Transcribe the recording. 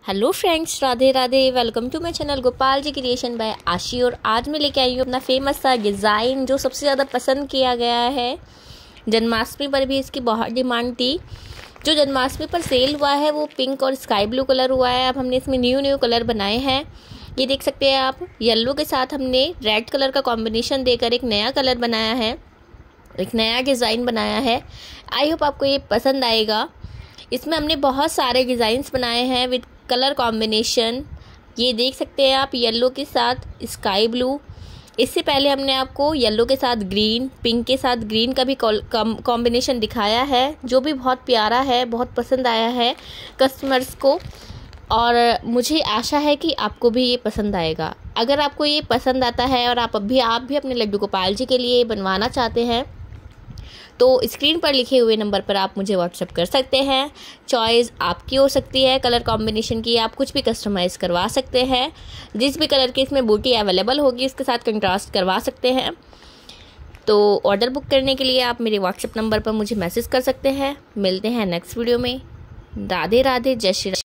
Hello friends, Radhe Radhe. Welcome to my channel Gopal ji creation by Aashi. और आज मैं लेके आई हूँ अपना फेमस सा डिज़ाइन जो सबसे ज़्यादा पसंद किया गया है। जन्माष्टमी पर भी इसकी बहुत डिमांड थी। जो जन्माष्टमी पर सेल हुआ है वो पिंक और स्काई ब्लू कलर हुआ है। अब हमने इसमें न्यू कलर बनाए हैं। ये देख सकते हैं आप, येलो के साथ हमने रेड कलर का कॉम्बिनेशन देकर एक नया कलर बनाया है, एक नया डिज़ाइन बनाया है। आई होप आपको ये पसंद आएगा। इसमें हमने बहुत सारे डिज़ाइंस बनाए हैं विद कलर कॉम्बिनेशन। ये देख सकते हैं आप, येलो के साथ स्काई ब्लू। इससे पहले हमने आपको येलो के साथ ग्रीन, पिंक के साथ ग्रीन का भी कॉम्बिनेशन दिखाया है, जो भी बहुत प्यारा है, बहुत पसंद आया है कस्टमर्स को। और मुझे आशा है कि आपको भी ये पसंद आएगा। अगर आपको ये पसंद आता है और आप भी अपने लड्डू गोपाल जी के लिए बनवाना चाहते हैं तो स्क्रीन पर लिखे हुए नंबर पर आप मुझे व्हाट्सएप कर सकते हैं। चॉइस आपकी हो सकती है कलर कॉम्बिनेशन की, आप कुछ भी कस्टमाइज़ करवा सकते हैं। जिस भी कलर की इसमें बूटी अवेलेबल होगी उसके साथ कंट्रास्ट करवा सकते हैं। तो ऑर्डर बुक करने के लिए आप मेरे व्हाट्सएप नंबर पर मुझे मैसेज कर सकते हैं। मिलते हैं नेक्स्ट वीडियो में। राधे राधे, जय श्री राम।